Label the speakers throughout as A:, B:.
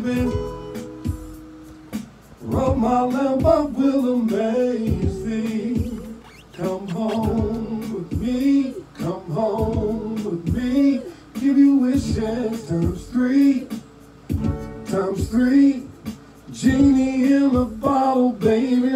A: baby. Rub my lamp, I will amaze thee. Come home with me, come home with me. Give you wishes times three, times three. Genie in a bottle, baby.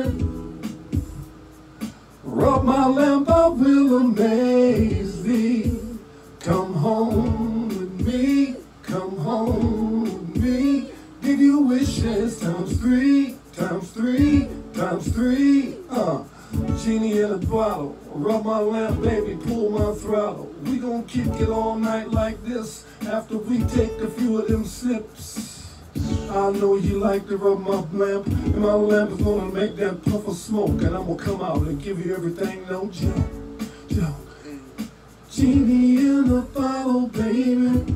A: Rub my lamp, I will amaze thee. Come home with me, come home with me. Give you wishes times three, times three, times three. Genie in a bottle, rub my lamp, baby, pull my throttle. We gon' kick it all night like this after we take a few of them sips. I know you like to rub my lamp, and my lamp is gonna make that puff of smoke, and I'm gonna come out and give you everything, no joke, joke. Genie in a bottle, baby.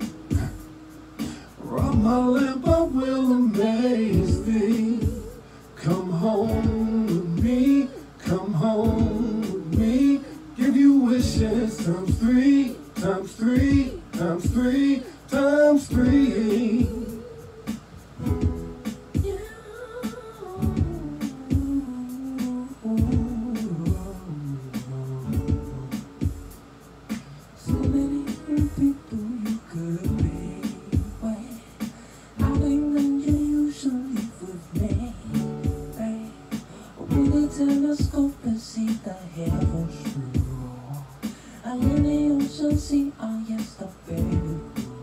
A: Rub my lamp, I will amaze thee. Come home with me, come home with me. Give you wishes times three, times three, times three, times three.
B: So many people you could have been with. I think that you should live with me, babe. With a telescope and see the heavens through. And in the ocean see, oh yes, the baby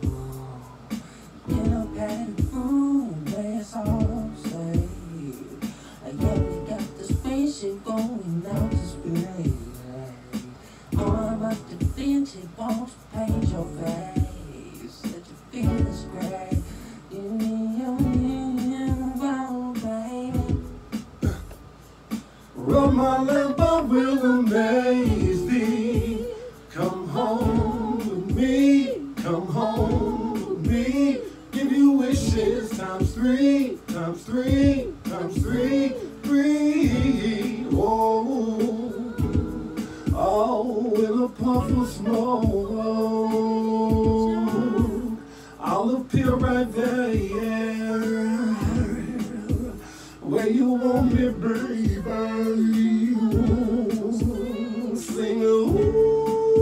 B: in a padded room where it's all safe. And yeah, we got the spaceship going out to space. All about the vintage won't paint your face. Let your feelings great. Give me your bottle, baby.
A: Rub my lamp, I will amaze thee. Come home with me, come home with me. Give you wishes times three, times three, times three, three. Oh, oh, in a puff of smoke, I'll appear right there, yeah. Where you want me, baby. Sing ooh.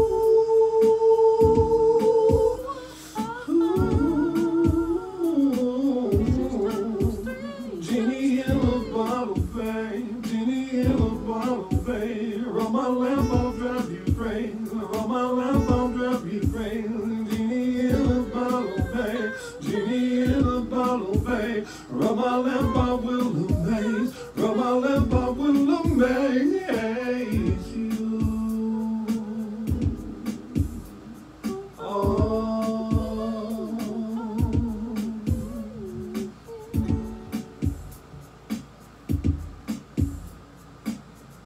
A: Genie in a bottle, babe. Genie in a bottle, babe. Rub my lamp, I'll drive you crazy. Rub my lamp, I'll drive you crazy. Genie in a bottle, babe. Genie in a bottle, babe. Rub my lamp, I will amaze. Rub my lamp, I will amaze.